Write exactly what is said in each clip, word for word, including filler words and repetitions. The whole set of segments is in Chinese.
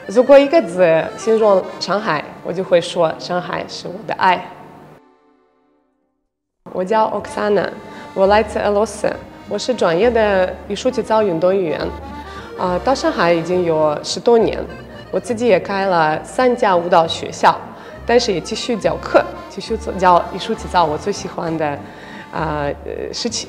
如果一个字形容上海，我就会说上海是我的爱。我叫 Oksana， 我来自俄罗斯，我是专业的艺术体操运动员，啊、呃，到上海已经有十多年。我自己也开了三家舞蹈学校，但是也继续教课，继续做教艺术体操，我最喜欢的啊、呃、事情。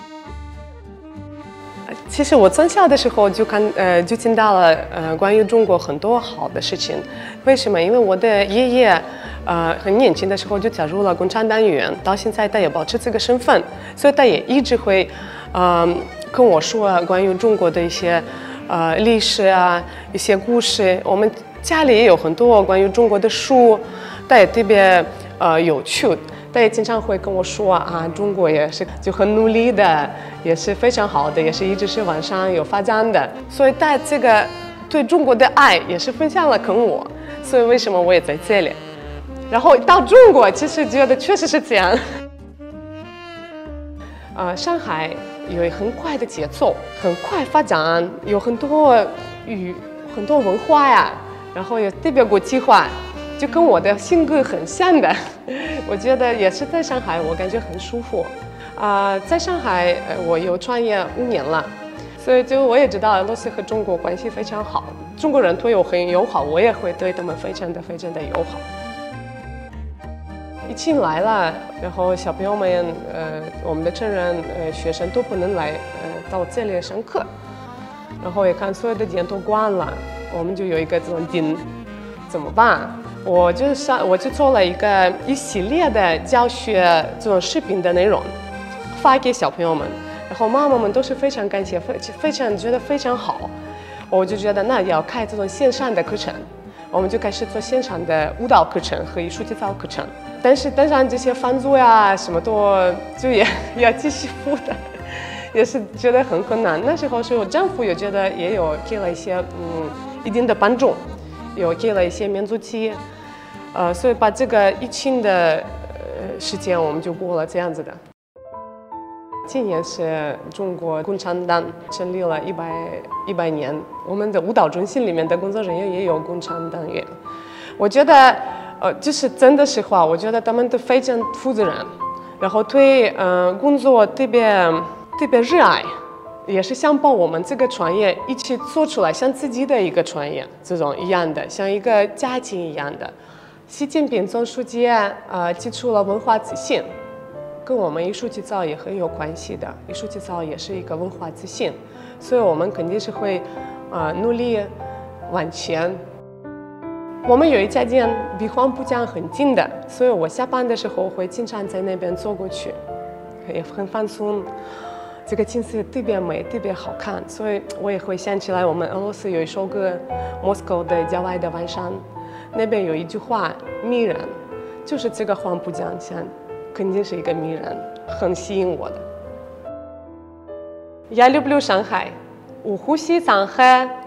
其实我从小的时候就看呃就听到了呃关于中国很多好的事情。为什么？因为我的爷爷呃很年轻的时候就加入了共产党员，到现在他也保持这个身份，所以他也一直会呃跟我说关于中国的一些呃历史啊一些故事。我们家里也有很多关于中国的书，他也特别呃有趣。他也经常会跟我说啊，中国也是就很努力的，也是非常好的，也是一直是往上有发展的。所以他这个对中国的爱也是分享了跟我，所以为什么我也在这里？然后到中国，其实觉得确实是这样。呃，上海有很快的节奏，很快发展，有很多语很多文化呀，然后也特别国际化。就跟我的性格很像的，我觉得也是在上海，我感觉很舒服。啊、呃，在上海，呃，我有创业五年了，所以就我也知道俄罗斯和中国关系非常好，中国人对我很友好，我也会对他们非常的非常的友好。疫情来了，然后小朋友们，呃，我们的成人，呃，学生都不能来，呃，到这里上课，然后也看所有的店都关了，我们就有一个这种dinner，怎么办？我就上，我就做了一个一系列的教学这种视频的内容，发给小朋友们，然后妈妈们都是非常感谢，非非常觉得非常好。我就觉得那要开这种线上的课程，我们就开始做线上的舞蹈课程和艺术体操课程。但是当然这些房租呀什么都就也要继续付的，也是觉得很困难。那时候是我政府也觉得也有给了一些嗯一定的帮助。有给了一些免租期，呃，所以把这个疫情的呃时间我们就过了这样子的。今年是中国共产党成立了一百一百年，我们的舞蹈中心里面的工作人员也有共产党员。我觉得，呃，就是真的实话，我觉得他们都非常负责任，然后对呃工作特别特别热爱。也是想把我们这个专业一起做出来，像自己的一个专业，这种一样的，像一个家庭一样的。习近平总书记呃提出了文化自信，跟我们艺术体操也很有关系的。艺术体操也是一个文化自信，所以我们肯定是会呃努力往前。我们有一家店离黄浦江很近的，所以我下班的时候会经常在那边走过去，也很放松。这个景色特别美，特别好看，所以我也会想起来，我们俄罗斯有一首歌《Moscow的郊外的晚上》，那边有一句话迷人，就是这个黄浦江像肯定是一个迷人，很吸引我的。Я люблю Шанхай. У хусі Шанхай